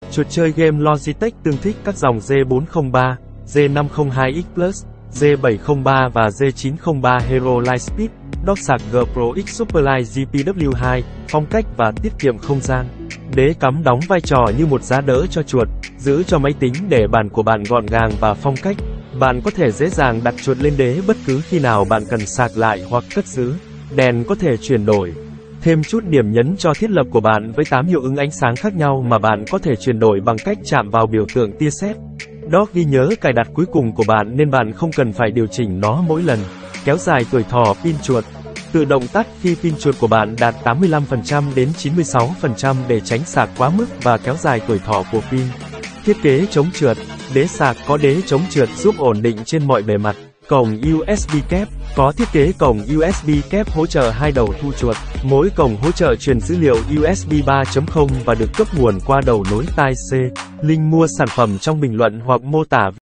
Chuột chơi game Logitech tương thích các dòng G403, G502X Plus, G703 và G903 Hero Lightspeed, dock sạc G Pro X Superlight GPW2, phong cách và tiết kiệm không gian. Đế cắm đóng vai trò như một giá đỡ cho chuột, giữ cho máy tính để bàn của bạn gọn gàng và phong cách. Bạn có thể dễ dàng đặt chuột lên đế bất cứ khi nào bạn cần sạc lại hoặc cất giữ. Đèn có thể chuyển đổi. Thêm chút điểm nhấn cho thiết lập của bạn với 8 hiệu ứng ánh sáng khác nhau mà bạn có thể chuyển đổi bằng cách chạm vào biểu tượng tia sét. Dock ghi nhớ cài đặt cuối cùng của bạn nên bạn không cần phải điều chỉnh nó mỗi lần. Kéo dài tuổi thọ pin chuột. Tự động tắt khi pin chuột của bạn đạt 85% đến 96% để tránh sạc quá mức và kéo dài tuổi thọ của pin. Thiết kế chống trượt. Đế sạc có đế chống trượt giúp ổn định trên mọi bề mặt. Cổng USB kép. Có thiết kế cổng USB kép hỗ trợ hai đầu thu chuột. Mỗi cổng hỗ trợ truyền dữ liệu USB 3.0 và được cấp nguồn qua đầu nối tai C. Link mua sản phẩm trong bình luận hoặc mô tả.